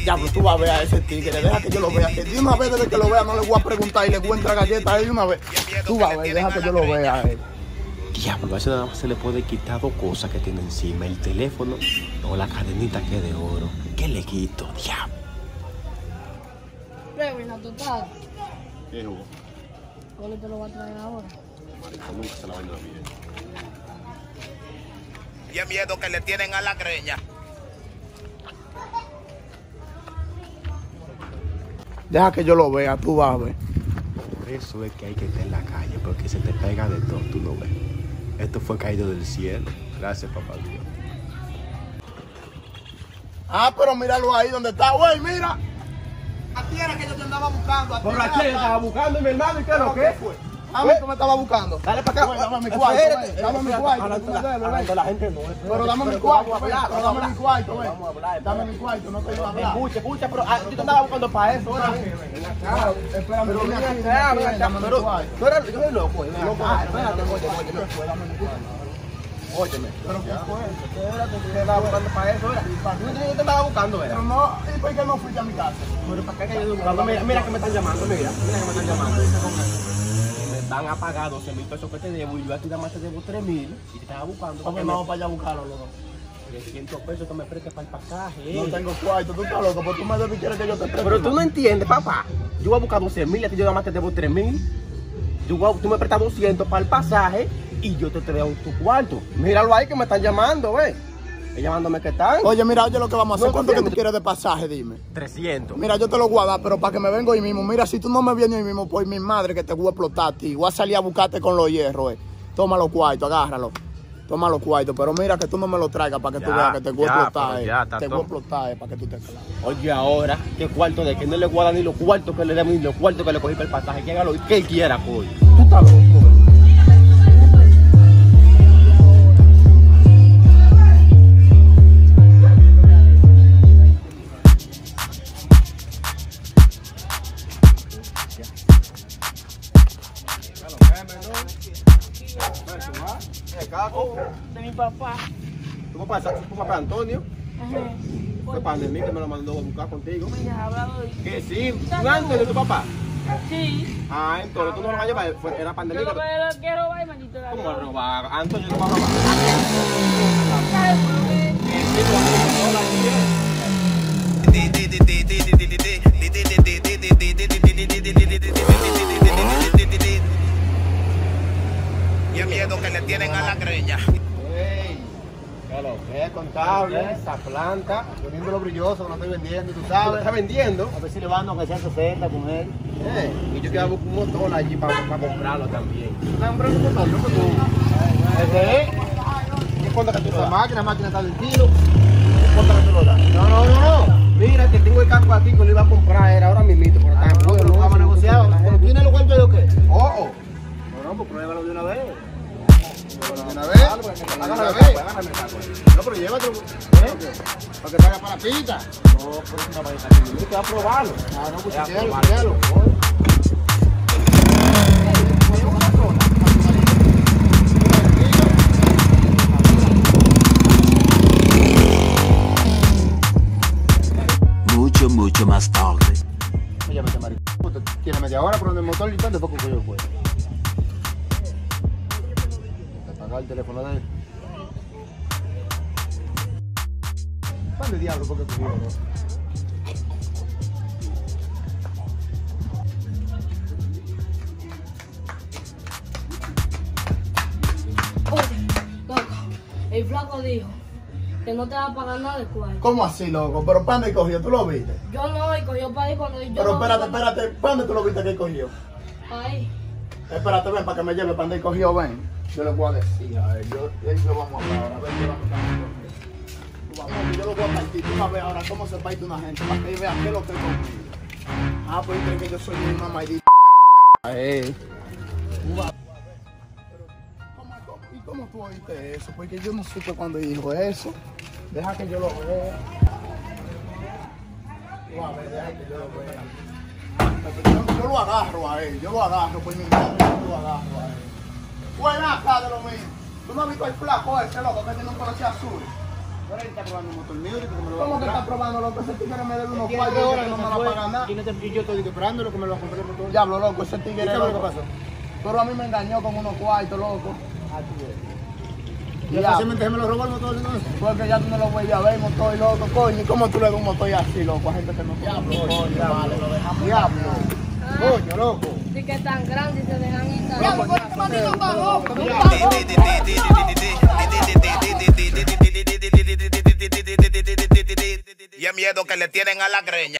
Diablo, tú vas a ver a ese tigre, deja que yo lo vea. Que de una vez desde que lo vea no le voy a preguntar y le voy a entrar galletas a él de una vez. Tú vas a ver, deja que yo lo vea a él. Diablo, a eso nada más se le puede quitar 2 cosas que tiene encima, el teléfono o la cadenita que es de oro. ¿Qué le quito? Diablo. Pero la total. ¿Qué hubo? ¿Cuándo te lo va a traer ahora? Marico, nunca se la vaina bien. Y el miedo que le tienen a la greña. Deja que yo lo vea, tú vas a ver. Por eso es que hay que estar en la calle, porque se te pega de todo, tú no ves. Esto fue caído del cielo. Gracias, papá Dios. Ah, pero míralo ahí donde está, güey, mira. A ti era que yo te andaba buscando. ¿Por la que estaba buscando, mi hermano? ¿Y qué es lo que fue? A mí tú me estabas buscando. Dale para acá. Güey, dame mi cuarto, güey. Dame mi cuarto. La gente no. Pero dame mi cuarto, güey. Pero dame mi cuarto, güey. Dame mi cuarto, no te iba a hablar. Escucha, pero yo te andaba buscando para eso. Espérame, pero ven aquí, dame mi cuarto. Tú eres, yo soy loco. Espérate, óyeme. ¿Pero qué fue? Espérate, que te andaba buscando para eso. Yo te andaba buscando, Pero no, ¿y por qué no fuiste a mi casa? Pero para qué que yo buscando. Mira que me están llamando, mira que me están llamando. Me van a pagar 12,000 pesos que te debo y yo aquí nada más te debo 3,000 y te estaba buscando. Porque vamos para allá a buscarlo, loco. 300 pesos que me prestes para el pasaje. No tengo cuarto, tú estás loco, porque tú me debes y quieres que yo te preste. Pero tú no entiendes, papá. Yo voy a buscar 12,000 y a ti yo nada más te debo 3,000. Tú me prestas 200 para el pasaje y yo te traigo tu cuarto. Míralo ahí que me están llamando, ¿ves? Llamándome que están. Oye, mira, oye lo que vamos a hacer. ¿Cuánto que tú quieres de pasaje? Dime. 300. Mira, yo te lo voy a dar, pero para que me venga hoy mismo. Mira, si tú no me vienes hoy mismo, pues mi madre que te voy a explotar a ti. Voy a salir a buscarte con los hierros, Toma los cuartos, agárralo. Toma los cuartos, pero mira que tú no me lo traigas para que tú veas que te voy a explotar, Te voy a explotar para que tú te claves. Oye, ahora, ¿qué cuarto de que no le guardan ni los cuartos que le demos ni los cuartos que le cogí para el pasaje? Que haga lo que él quiera, coño. Tú estás loco. De mi papá. ¿Tu papá Antonio? Ajá. Fue pandemia que me lo mandó a buscar contigo. Me has hablado de... ¿Que sí? ¿Tú antes de tu papá? Sí. Ah, entonces tú no lo vas a llevar. Era Yo pandemia. lo que quiero robar, maldito. ¿Cómo va a robar? Antonio, ¿tú vas a robar? Y el miedo que le tienen a la greña. Es contable, esa planta. Poniéndolo brilloso, que no estoy vendiendo, tú sabes. ¿Está vendiendo? A ver si le van a que sean 60 con él. Y yo quiero buscar un motor allí para comprarlo también. ¿Estás comprando un motor? ¿No? ¿Ese es? ¿Qué cuenta que tú lo das? La máquina está del kilo. ¿Cuánto que tú lo das? No. Mira, que tengo el casco aquí que lo iba a comprar, era ahora mismito, pero está No, pero vamos a negociar. ¿Pero tienes los cuartos de qué? No, pues pruébalo de una vez. ¿De una vez? Agárrame el saco. No, pero llévatelo. Para que salga para la pita. No, pero es una vaina que yo te voy a probarlo. Ah, no, pues Voy a quiero. probarlo. Mucho más tarde. Oye, vete, marico. Tiene media hora por el motor y tanto poco que yo puedo. Apagar el teléfono de él. ¿Pan de diablo? ¿Por qué cogió? Oye, loco, el flaco dijo que no te va a pagar nada de cuarto. ¿Cómo así, loco? ¿Pero pan de cogió? ¿Tú lo viste? Yo no, y cogió para ahí cuando yo... Pero no- espérate. ¿Pan de tú lo viste que él cogió? Ahí. Espérate, ven, para que me lleve pan de cogió, ven. Yo le voy a decir a él. Yo vamos a hablar ahora. A ver, yo lo voy a partir. Tú vas a ver ahora cómo se parte una gente. Para que vea qué es lo que es conmigo. Ah, pues cree que yo soy una maldita. ¿Y cómo tú oíste eso? Porque yo no supe cuando dijo eso. Deja que yo lo vea. A ver, deja que yo lo vea. Yo lo agarro a él, pues mi madre, yo lo agarro a él. Buena acá de lo mío. ¿Tú no has visto el flaco ese loco que tiene un coche azul? Ahora él está probando un motor mío, dice que me lo va a ¿Cómo que está comprar. probando, loco? Ese tigre me debe unos Tiene cuartos 3 y horas que no que me se va a fue, pagar nada. y yo estoy esperando lo que me lo va a comprar el motor. Diablo, loco, ese ¿Y tigre, qué fue lo que loco. pasó? Pero a mí me engañó con unos cuartos, loco. Y Ya. fácilmente se me lo robó el motor entonces. Porque ya tú no lo vuelves a ver, motor, loco, coño. ¿Y cómo tú le das un motor así, loco? A gente que no conoce. Coño, vale, lo dejamos. Diablo. Coño, loco. Sí que tan grande y se dejan ir tan Diablo, grandes. ¿por qué maldito bajo? Y el miedo que le tienen a la greña.